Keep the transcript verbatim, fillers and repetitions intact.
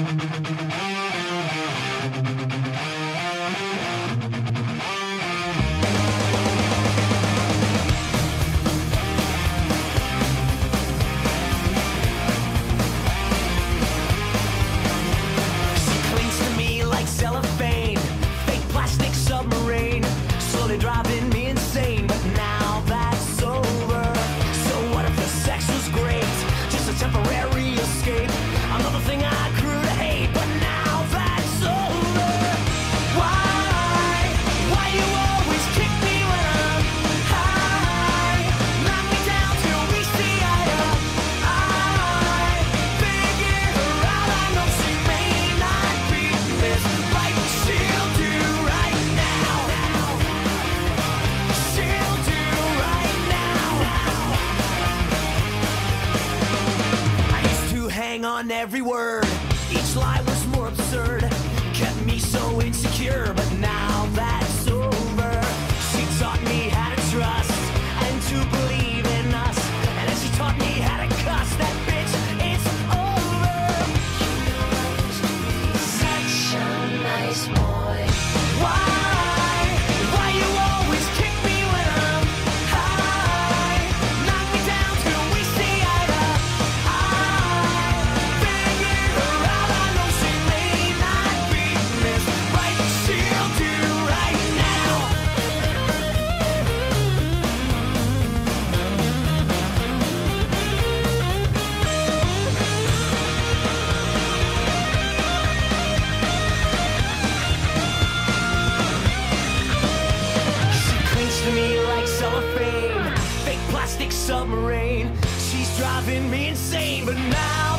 Cellophane, fake plastic submarine, slowly driving me insane. But now that's over. So what if the sex was great? Just a temporary escape, another thing I grew to hate. But now that's over. Why? Why you always kick me when I'm high? Knock me down till we see eye to eye. Figure her out, I know she may not be this. She'll do right now. She'll do right now. I used to hang on every word. Each lie was more absurd. Kept me so insecure. But now that's over. She taught me how to trust and to believe in us. And then she taught me how to cuss. That bitch, it's over. You know I used to be such a nice boy. Why? Why you always kick me when I'm high? Knock me down till we see eye to eye. Figure her out, I know she may not be this right, but she'll do right now. To me like cellophane, fake plastic submarine. She's driving me insane, but now